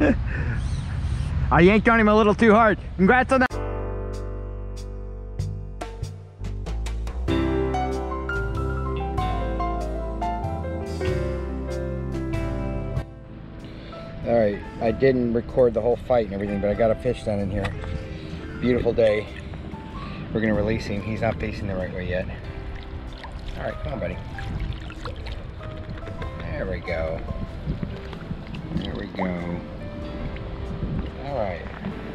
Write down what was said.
I yanked on him a little too hard. Congrats on that. All right, I didn't record the whole fight and everything, but I got a fish done in here. Beautiful day. We're gonna release him. He's not facing the right way yet. All right, come on, buddy. There we go. There we go. All right.